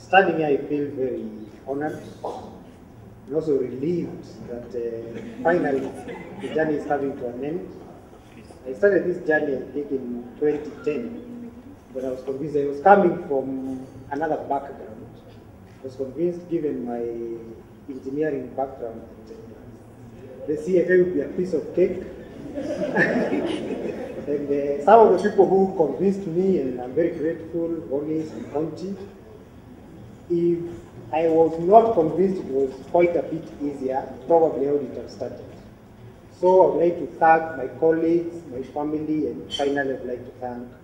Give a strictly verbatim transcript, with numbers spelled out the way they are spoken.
standing here, I feel very honored and also relieved that uh, finally the journey is coming to an end. I started this journey, I think, in twenty ten, but I was convinced I was coming from another background. I was convinced, given my engineering background, that uh, the C F A would be a piece of cake. And uh, some of the people who convinced me, and I'm very grateful, Bonis and Conchi, if I was not convinced it was quite a bit easier, probably I wouldn't have started. So I would like to thank my colleagues, my family, and finally I would like to thank